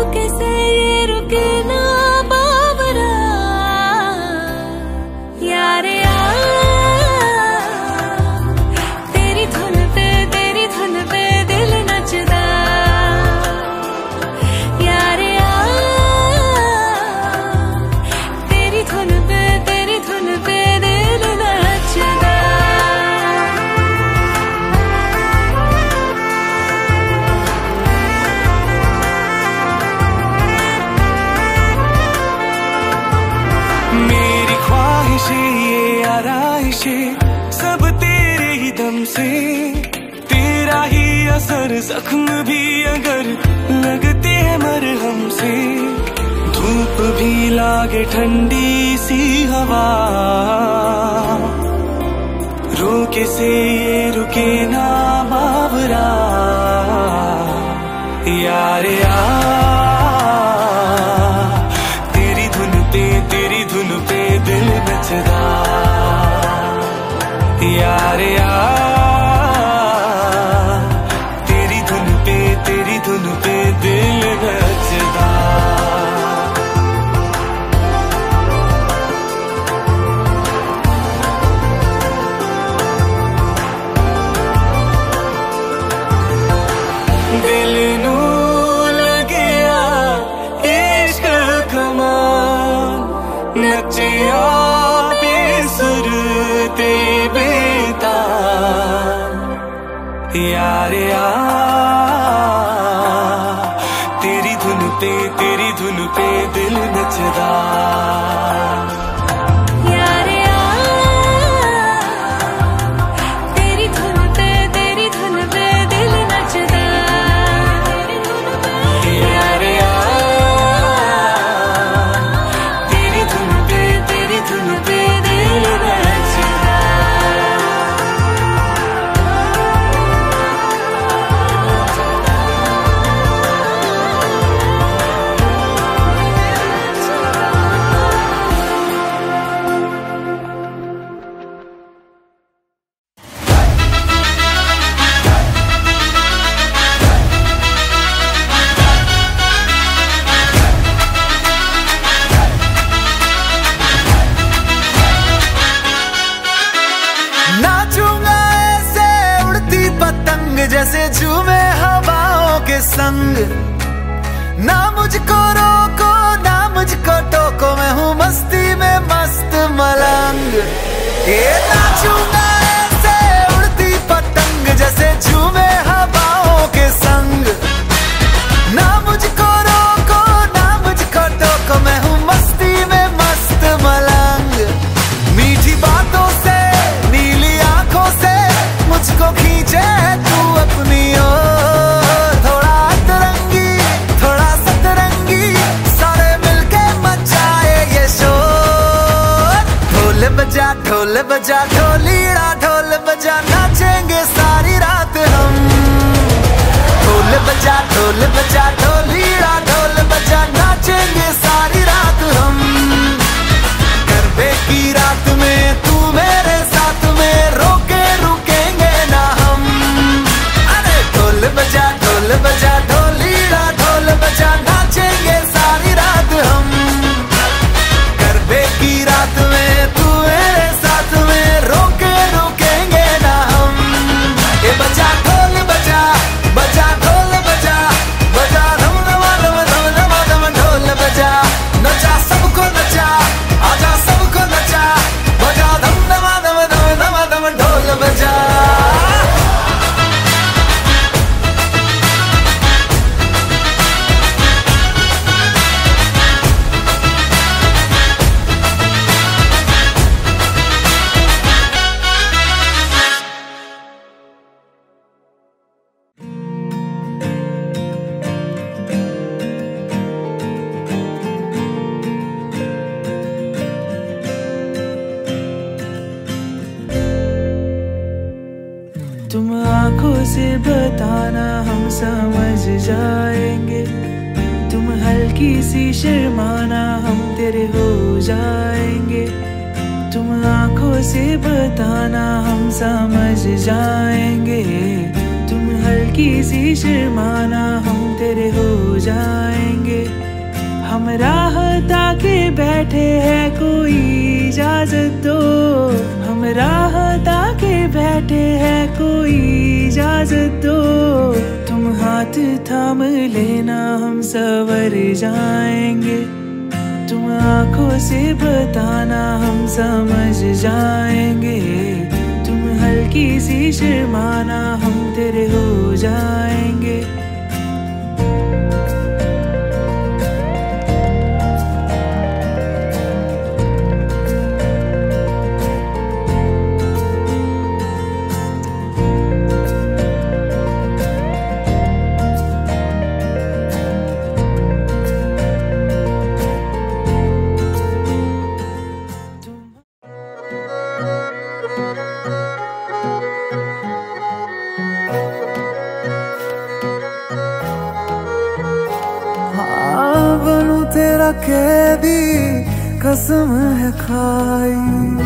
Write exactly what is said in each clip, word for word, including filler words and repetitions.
कैसे ये रुके ना बावरा यारे तेरी धुन पे तेरी धुन पे दिल नचदा यारे तेरी धुन पे तेरी धुन पे दिल नचदा। मेरी ख्वाहिशें ये आराइशें सब तेरे ही दम से, तेरा ही असर जख्म भी अगर लगते हैं मरहम से, धूप भी लागे ठंडी सी हवा, रोके से ये रुके ना बावरा यार तेरी धुन पे तेरी धुन पे दिल नचदा यार तेरी धुन पे तेरी धुन पे दिल नचदा। दिल नू लगया इश्क कमान, नचिया बेसुर ते बेतान यार तेरी धुन पे तेरी धुन पे दिल नचदा। जैसे झूमे हवाओं के संग, ना मुझको रोको ना मुझको टोको, मैं हूँ मस्ती में मस्त मलंग। ये नाचूंगा ऐसे उड़ती पतंग जैसे झूमे हवाओं के संग, ना मुझको रोको ना मुझको टोको, मैं हूँ मस्ती में मस्त मलंग। मीठी बातों से नीली आंखों से मुझको खींचे तू अपनी ओर, थोड़ा अतरंगी थोड़ा सतरंगी सारे मिलके मचाए ये शोर। ढोल बजा ढोल बजा ढोलीड़ा ढोल बजा नाचेंगे सारी रात हम। ढोल बजा ढोल बजा ढोलीड़ा ढोल बजा नाचेंगे सारी रात हम। गरबे की रात में तू मेरे साथ में, रोके रुकेंगे ना हम। अरे ढोल बजा ढोल बजा ढोलीड़ा ढोल बजा नाचेंगे सारी रात हम। गरबे की रात में तू मेरे साथ में, रोके रुकेंगे ना हम। ये बजा ढोल बजा बजा ढोल बजा बजा धम धमा धम धम धमा धम ढोल बजा, नचा सबको नचा आजा सबको नचा, बजा धम धमा धम धम धमा धम ढोल बजा। तुम आंखों से बताना हम समझ जाएंगे, तुम हल्की सी शर्माना हम तेरे हो जाएंगे। तुम आंखों से बताना हम समझ जाएंगे, तुम हल्की सी शर्माना हम तेरे हो जाएंगे। हम राह ताके बैठे हैं, कोई इजाजत दो। हम राह ताके बैठे हैं, कोई इजाजत दो। तुम हाथ थाम लेना, हम सवर जाएंगे। तुम आंखों से बताना, हम समझ जाएंगे। तुम हल्की सी शर्माना, हम तेरे हो जाएंगे। तेरा कैदी कसम है खाई,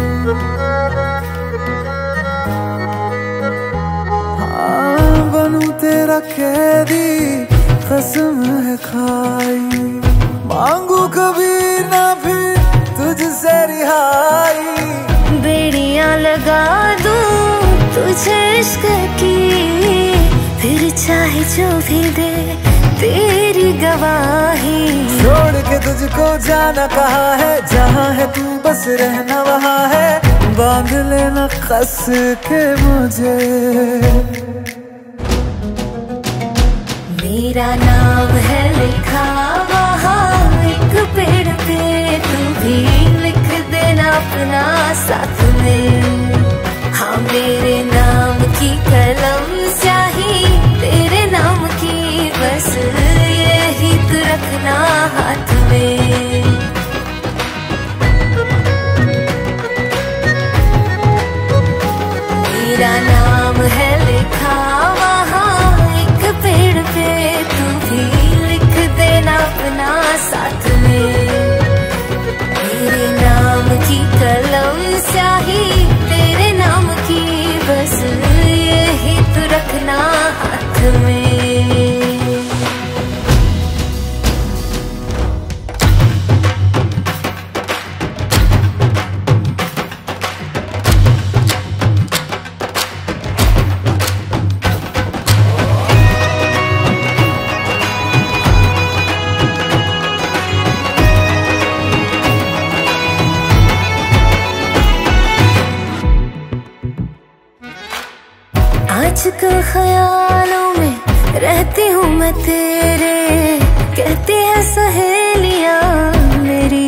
हाँ बनूं तेरा कैदी कसम है खाई। मांगू कभी ना फिर तुझसे रिहाई, बेड़ियां लगा दूं तुझे इश्क की, फिर चाहे जो भी दे तेरी गवाही। छोड़ के तुझको जाना कहाँ है, जहाँ है तू बस रहना वहाँ है। बांध लेना कस के मुझे, मेरा नाम है लिखा वहाँ एक पेड़ पे, तू भी लिख देना अपना साथ में। हाँ मेरे नाम की कलम स्याही, तेरे नाम की बस यही तो रखना हाथ में। मेरा नाम है लिखा वहाँ एक पेड़ पे, तू भी लिख देना अपना साथ में। मेरे नाम की कलम स्याही, तेरे नाम की बस यही तो रखना हाथ में। आजकल ख्यालों में रहती हूँ मैं तेरे, कहती है सहेलियाँ मेरी।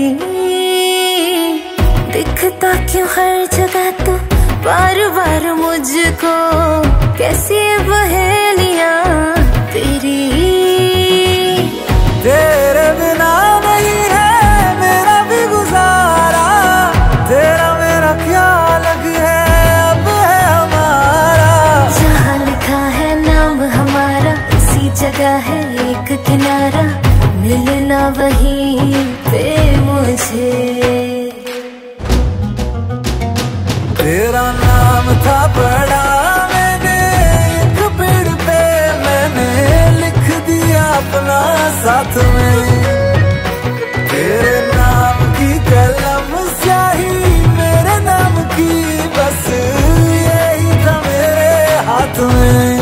दिखता क्यों हर जगह तो बार बार मुझको, कैसी पहेलियाँ तेरी। तेरे बिना नहीं है मेरा भी गुजारा, तेरा मेरा क्या लग है अब है हमारा। जहाँ लिखा है नाम हमारा, इसी जगह है एक किनारा, मिलना वहीं पे मुझे। तेरा नाम था पढ़ा मैंने एक पेड़ पे, मैंने लिख दिया अपना साथ में। तेरे नाम की कलम स्याही, मेरे नाम की बस यही था मेरे हाथ में।